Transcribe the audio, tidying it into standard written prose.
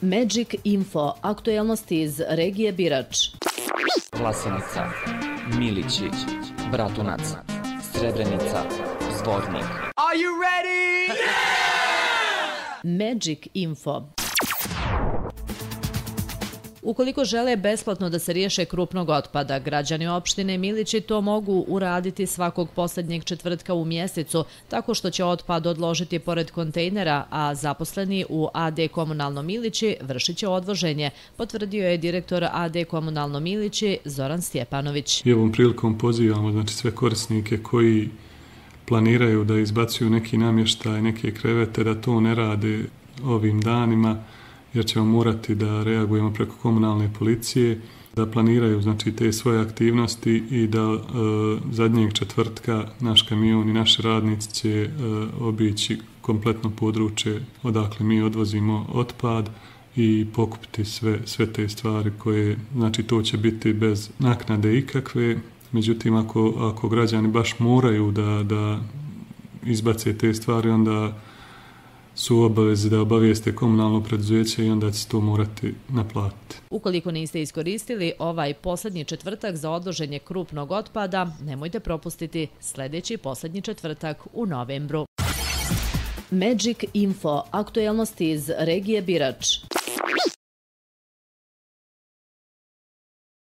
Magic Info, aktuelnosti iz regije Birač. Vlasenica, Milići, Bratunac, Srebrenica, Zvornik. Are you ready? Magic Info. Ukoliko žele besplatno da se riješe krupnog otpada, građani opštine Milići to mogu uraditi svakog posljednjeg četvrtka u mjesecu, tako što će otpad odložiti pored kontejnera, a zaposleni u AD Komunalno Milići vršit će odvoženje, potvrdio je direktor AD Komunalno Milići Zoran Stjepanović. I ovom prilikom pozivamo sve korisnike koji planiraju da izbacuju neki namještaj, neke krevete, da to ne rade ovim danima, jer ćemo morati da reagujemo preko komunalne policije, da planiraju te svoje aktivnosti i da zadnjeg četvrtka naš kamion i naši radnici će obići kompletno područje odakle mi odvozimo otpad i pokupiti sve te stvari koje, to će biti bez naknade ikakve. Međutim, ako građani baš moraju da izbace te stvari, onda su obavezi da obavijeste komunalno preduzeće i onda će to morati naplatiti. Ukoliko niste iskoristili ovaj posljednji četvrtak za odloženje krupnog otpada, nemojte propustiti sljedeći posljednji četvrtak u novembru. Magic Info, aktuelnosti iz regije Birač.